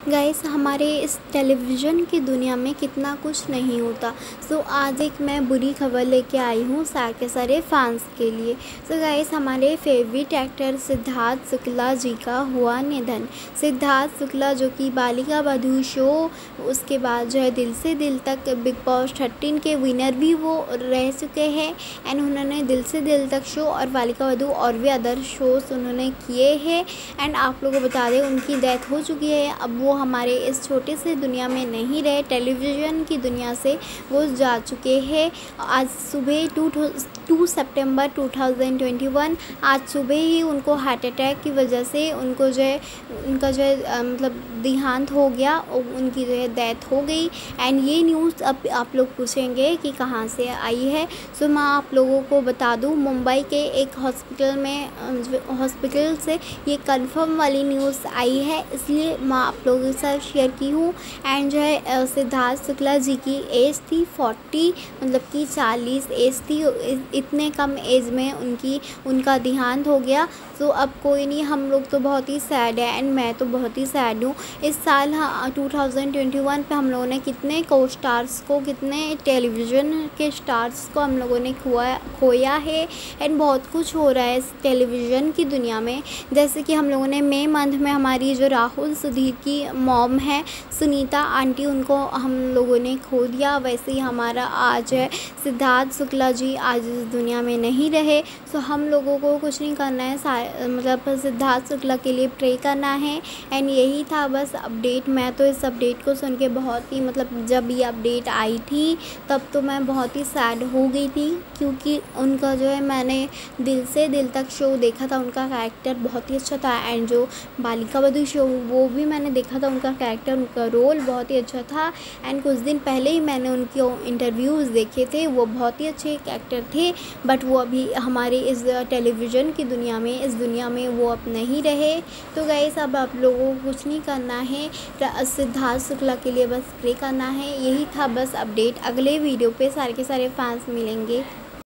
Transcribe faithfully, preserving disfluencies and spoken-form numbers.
Guys हमारे इस television की दुनिया में कितना कुछ नहीं होता। सो आज एक मैं बुरी खबर लेके आई हूँ सारे के सारे फैंस के लिए। सो गाइस हमारे फेवरेट एक्टर सिद्धार्थ शुक्ला जी का हुआ निधन। सिद्धार्थ शुक्ला जो कि बालिका वधू शो, उसके बाद जो है दिल से दिल तक बिग बॉस थर्टीन के विनर भी वो रह चुके हैं। एंड उन्होंने दिल से दिल तक शो और बालिका वधू और भी अदर शोज़ उन्होंने किए हैं। एंड आप लोगों को बता दें उनकी डेथ हो चुकी है। अब वो हमारे इस छोटे से दुनिया में नहीं रहे, टेलीविज़न की दुनिया से वो जा चुके हैं। आज सुबह टू टू सितंबर टू थाउजेंड ट्वेंटी वन आज सुबह ही उनको हार्ट अटैक की वजह से उनको जो है उनका जो है मतलब देहांत हो गया, उनकी जो है डेथ हो गई। एंड ये न्यूज़ अब आप लोग पूछेंगे कि कहाँ से आई है। सो मैं आप लोगों को बता दूँ, मुंबई के एक हॉस्पिटल में हॉस्पिटल से ये कंफर्म वाली न्यूज़ आई है, इसलिए मैं आप लोगों के साथ शेयर की हूँ। एंड जो है सिद्धार्थ शुक्ला जी की एज थी फोर्टी, मतलब कि चालीस एज थी। इतने कम एज में उनकी उनका देहांत हो गया। तो अब कोई नहीं, हम लोग तो बहुत ही सैड है एंड मैं तो बहुत ही सैड हूँ। इस साल हाँ टू थाउजेंड ट्वेंटी वन पे हम लोगों ने कितने को स्टार्स को, कितने टेलीविज़न के स्टार्स को हम लोगों ने खोया खोया है। एंड बहुत कुछ हो रहा है इस टेलीविज़न की दुनिया में। जैसे कि हम लोगों ने मई मंथ में हमारी जो राहुल सुधीर की मॉम है सुनीता आंटी, उनको हम लोगों ने खो दिया। वैसे ही हमारा आज है सिद्धार्थ शुक्ला जी आज इस दुनिया में नहीं रहे। सो हम लोगों को कुछ नहीं करना है, मतलब सिद्धार्थ शुक्ला के लिए प्रे करना है। एंड यही था बस अपडेट। मैं तो इस अपडेट को सुन के बहुत ही, मतलब जब ये अपडेट आई थी तब तो मैं बहुत ही सैड हो गई थी, क्योंकि उनका जो है मैंने दिल से दिल तक शो देखा था, उनका कैरेक्टर बहुत ही अच्छा था। एंड जो बालिका वधू शो वो भी मैंने देखा था, उनका कैरेक्टर, उनका रोल बहुत ही अच्छा था। एंड कुछ दिन पहले ही मैंने उनके इंटरव्यूज़ देखे थे, वो बहुत ही अच्छे एक्टर थे। बट वो अभी हमारे इस टेलीविज़न की दुनिया में, इस दुनिया में वो अब नहीं रहे। तो गाइस अब आप लोगों को कुछ नहीं करना है, सिद्धार्थ शुक्ला के लिए बस प्रे करना है। यही था बस अपडेट। अगले वीडियो पे सारे के सारे फैंस मिलेंगे।